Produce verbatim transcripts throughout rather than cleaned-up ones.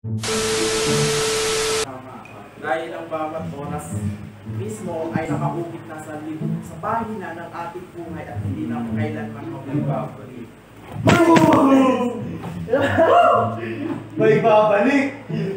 Tama. Dahil ang bawat oras mismo ay nakaukit na sa libro sa pahina ng ating buhay at hindi na kailanman magbabalik. May babalik!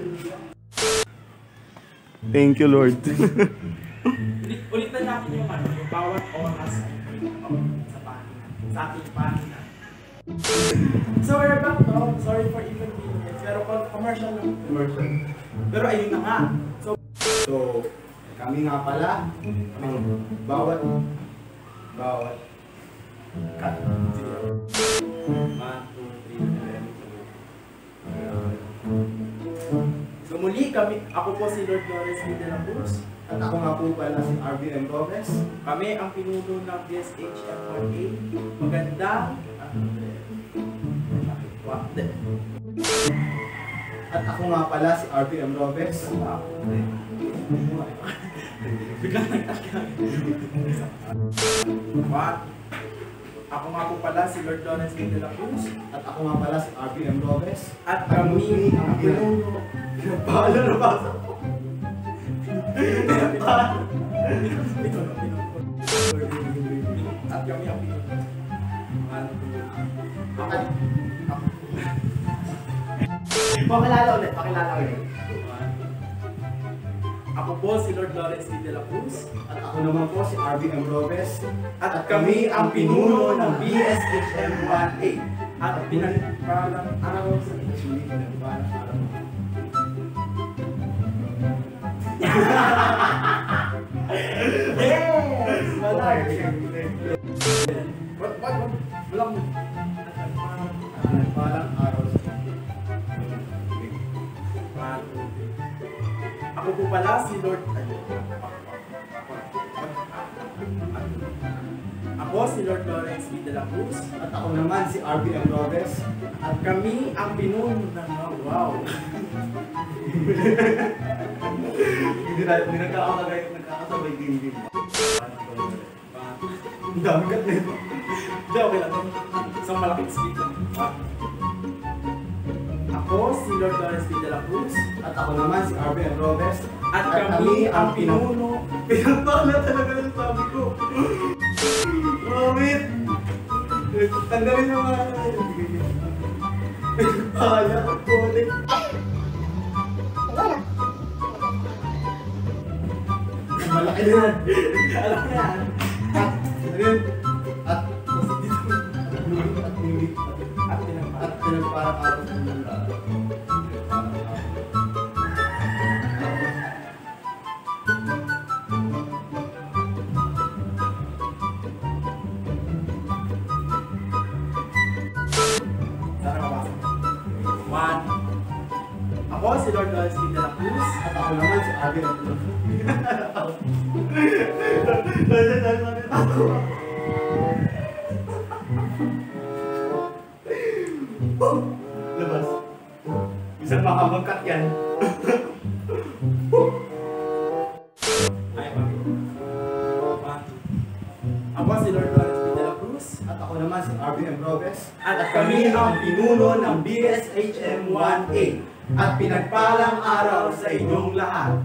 Thank you, Lord. Ulit, ulitan natin yung ano, yung bawat oras ay sa pahina, sa ating pahina. So we're back now. Sorry for inconvenience. Pero commercial lang. Commercial. Pero ayun na nga. So, So, kami nga pala, ang bawat, bawat, cut. sige. One, two, three, so muli kami, ako po si Lord Lawrence de la Cruz. At ako nga po pala si R B M Lopez. Kami ang pinuno ng D S H M one A. Magandang At ako nga pala si R B M Lopez. Biglang nagtaka. What? Ako nga po pala si Lord Lawrence de la Cruz. At ako nga pala si R B M Lopez. At kami ang pinuno. Paano na ba? At kami ang pinuno. Ako. Pakilala ulit, pakilala ulit. Ako po si Lord Lawrence de la Cruz. At ako naman po si R B M Lopez. At kami ang pinuno ng B S H M one A. At pinagpalang araw sa Actually, pinagpalang araw. Yes! Malay! What? What? What? Walang... Pinagpalang araw sa Ako po pala si Lord... Ako si Lord Lawrence de la Cruz. At ako naman si R B M Lopez. At kami ang pinuno ng mga wow. Hindi na, hindi nagkakasabay, nagkakasabay din din. Ang dami kat nito. Hindi, okay lang. Isang malaking speed lang. Ako si Lord Lawrence de la Cruz. At ako naman si R B M Lopez. At kami ang pinuno. Pinagpala talaga yung sabi ko. Wait! Tanggalin mo nga. Pinagpala ang kulit. Malaki na yan. Alam mo yan. At, ano yun? At, basta dito. At nulit, at nulit. At pinagpala. At pinagparang araw sa mundo. One. Ako si Lord Lawrence de la Cruz. At ako naman si R B M Ako. Labas. Isang mahabang cut yan. Ay, okay. One. Ako si Lord Lawrence de la Cruz. At ako naman si R B M Lopez. At kami ang pinuno ng B S H M one A. At pinagpalang araw sa inyong lahat.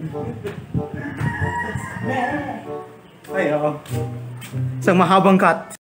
Ay, oo. Isang mahabang cut.